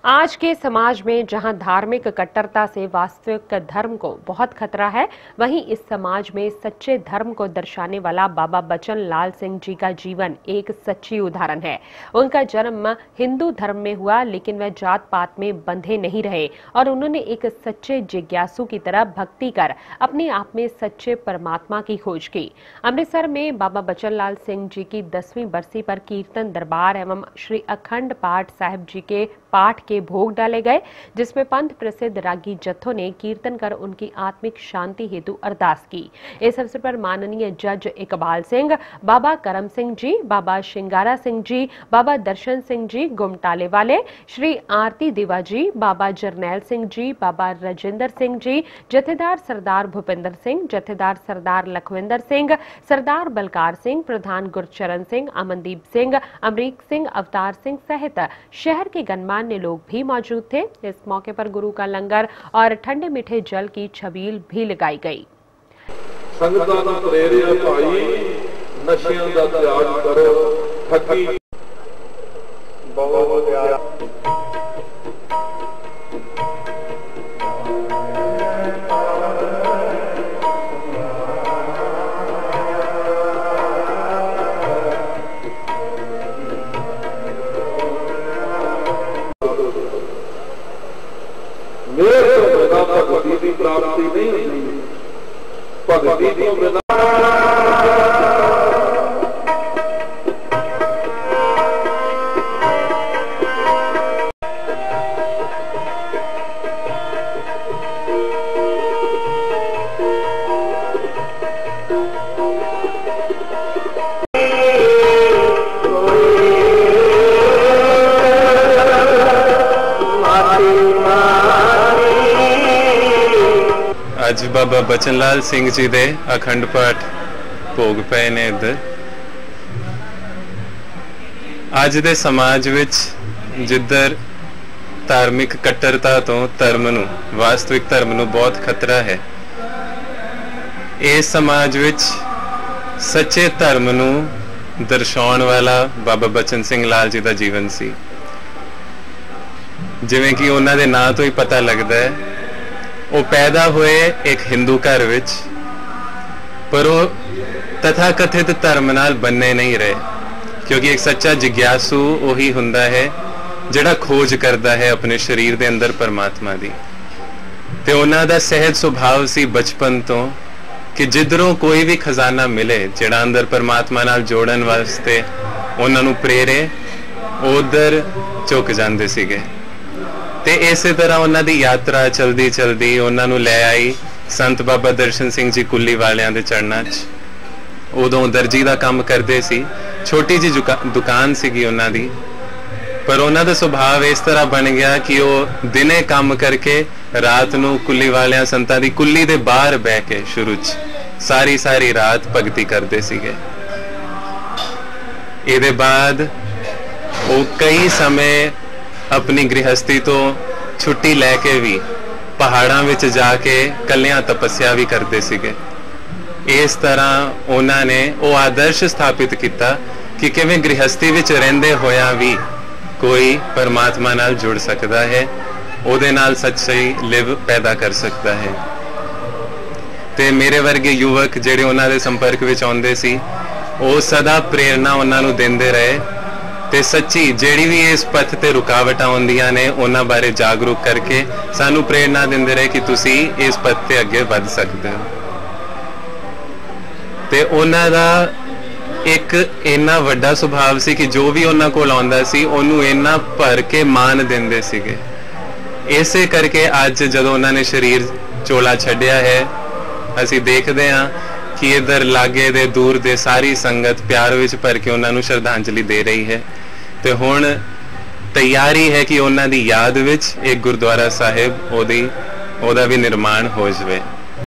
आज के समाज में जहां धार्मिक कट्टरता से वास्तविक धर्म को बहुत खतरा है, वहीं इस समाज में सच्चे धर्म को दर्शाने वाला बाबा बचन लाल सिंह जी का जीवन एक सच्ची उदाहरण है। उनका जन्म हिंदू धर्म में हुआ, लेकिन वह जात पात में बंधे नहीं रहे और उन्होंने एक सच्चे जिज्ञासु की तरह भक्ति कर अपने आप में सच्चे परमात्मा की खोज की। अमृतसर में बाबा बचन लाल सिंह जी की 10वीं बरसी पर कीर्तन दरबार एवं श्री अखंड पाठ साहिब जी के पाठ के भोग डाले गए, जिसमें पंथ प्रसिद्ध रागी जत्थों ने कीर्तन कर उनकी आत्मिक शांति हेतु अरदास की। इस अवसर पर माननीय जज इकबाल सिंह, बाबा करम सिंह जी, बाबा शिंगारा सिंह जी, बाबा दर्शन सिंह जी गुमटाले वाले, श्री आरती देवा जी, बाबा जरनैल सिंह जी, बाबा राजेंद्र सिंह जी, जथेदार सरदार भूपिंदर सिंह, जथेदार सरदार लखविंदर सिंह, सरदार बलकार सिंह, प्रधान गुरचरण सिंह, अमनदीप सिंह, अमरीक सिंह, अवतार सिंह सहित शहर के गणमान्य लोग भी मौजूद थे। इस मौके पर गुरु का लंगर और ठंडे मीठे जल की छबील भी लगाई गई। संगतां नूं प्रेरिया भाई, नशियां दा त्याग करो, ठगी बहुत मेरे तो बिना भगवती की प्राप्ति नहीं होती। भगवती तो बिना ਅੱਜ ਬਾਬਾ ਬਚਨ ਲਾਲ ਸਿੰਘ ਜੀ ਦੇ ਅਖੰਡ ਪਾਠ ਭੋਗ ਪਏ ਨੇ। ਇੱਧਰ ਅੱਜ ਦੇ ਸਮਾਜ ਵਿੱਚ ਜਿੱਧਰ ਧਾਰਮਿਕ ਕੱਟਰਤਾ ਤੋਂ ਧਰਮ ਨੂੰ, ਵਾਸਤਵਿਕ ਧਰਮ ਨੂੰ ਬਹੁਤ ਖਤਰਾ ਹੈ, ਇਸ ਸਮਾਜ ਵਿੱਚ ਸੱਚੇ ਧਰਮ ਨੂੰ ਦਰਸਾਉਣ ਵਾਲਾ ਬਾਬਾ ਬਚਨ ਸਿੰਘ ਲਾਲ ਜੀ ਦਾ ਜੀਵਨ ਸੀ। ਜਿਵੇਂ ਕਿ ਉਹਨਾਂ ਦੇ ਨਾਂ ਤੋਂ ਹੀ ਪਤਾ ਲੱਗਦਾ ਹੈ, ਉਹ ਪੈਦਾ ਹੋਏ ਇੱਕ ਹਿੰਦੂ ਘਰ ਵਿੱਚ, ਪਰ ਉਹ ਤਥਾ ਕਥਿਤ ਧਰਮ ਨਾਲ ਬੰਨੇ ਨਹੀਂ ਰਹੇ, ਕਿਉਂਕਿ ਇੱਕ ਸੱਚਾ ਜਿਗਿਆਸੂ ਉਹੀ ਹੁੰਦਾ ਹੈ ਜਿਹੜਾ ਖੋਜ ਕਰਦਾ ਹੈ ਆਪਣੇ ਸਰੀਰ ਦੇ ਅੰਦਰ ਪਰਮਾਤਮਾ ਦੀ। ਤੇ ਉਹਨਾਂ ਦਾ ਸਹਿਜ ਸੁਭਾਅ ਸੀ ਬਚਪਨ ਤੋਂ ਕਿ ਜਿੱਧਰੋਂ ਕੋਈ ਵੀ ਖਜ਼ਾਨਾ ਮਿਲੇ ਜਿਹੜਾ ਅੰਦਰ ਪਰਮਾਤਮਾ ਨਾਲ ਜੋੜਨ ਵਾਸਤੇ ਉਹਨਾਂ ਨੂੰ ਪ੍ਰੇਰੇ, ਉਧਰ ਝੁਕ ਜਾਂਦੇ ਸੀਗੇ। ਤੇ ਇਸੇ ਤਰ੍ਹਾਂ ਉਹਨਾਂ ਦੀ ਯਾਤਰਾ ਚਲਦੀ ਚਲਦੀ ਉਹਨਾਂ ਨੂੰ ਲੈ ਆਈ ਸੰਤ ਬਾਬਾ ਦਰਸ਼ਨ ਸਿੰਘ ਜੀ ਕੁੱਲੀ ਵਾਲਿਆਂ ਦੇ ਚਰਨਾਂ 'ਚ। ਉਦੋਂ ਦਰਜੀ ਦਾ ਕੰਮ ਕਰਦੇ ਸੀ, ਛੋਟੀ ਜਿਹੀ ਦੁਕਾਨ ਸੀਗੀ ਉਹਨਾਂ ਦੀ, ਪਰ ਉਹਨਾਂ ਦਾ ਸੁਭਾਅ ਇਸ ਤਰ੍ਹਾਂ ਬਣ ਗਿਆ ਕਿ ਉਹ ਦਿਨੇ ਕੰਮ ਕਰਕੇ ਰਾਤ ਨੂੰ ਕੁੱਲੀ ਵਾਲਿਆਂ ਸੰਤਾਂ ਦੀ ਕੁੱਲੀ ਦੇ ਬਾਹਰ ਬਹਿ ਕੇ ਸ਼ੁਰੂ 'ਚ ਸਾਰੀ ਰਾਤ ਭਗਤੀ ਕਰਦੇ ਸੀਗੇ। ਇਹਦੇ ਬਾਅਦ ਉਹ ਕਈ ਸਮੇਂ अपनी गृहस्थी तो छुट्टी लैके भी पहाड़ों विच जाके कलियां तपस्या भी करते सीगे। इस तरह उन्होंने वो आदर्श स्थापित किया कि किवें गृहस्थी विच रहिंदे होया भी कोई परमात्मा नाल जुड़ सकता है, उहदे नाल सच्ची लिव पैदा कर सकता है। ते मेरे वर्गे युवक जिहड़े उन्हां दे संपर्क विच आउंदे सी, वो सदा प्रेरणा उन्हां नूं दिंदे रहे ते सच्ची ਜਿਹੜੀ भी इस पथ ते रुकावटां आउंदियां ने उन्हां बारे जागरूक करके सानू प्रेरणा दिंदे रहे कि तुसी इस पथ ते अगे वध सकदे हो। ते उन्हां दा एक इन्ना वड्डा सुभाव सी कि जो भी उन्हां कोल आउंदा सी ओनू इन्ना भर के मान दिंदे सीगे। इसे करके अज जदों उन्हां ने शरीर चोला छड्डिया है, असीं देखदे हां कि इधर लागे दे दूर दे सारी संगत प्यार विच भर के उन्हां नूं श्रद्धांजलि दे रही है। ते हुण तैयारी है कि उन्हां दी याद विच एक गुरुद्वारा साहिब ओदा भी निर्माण हो जाए।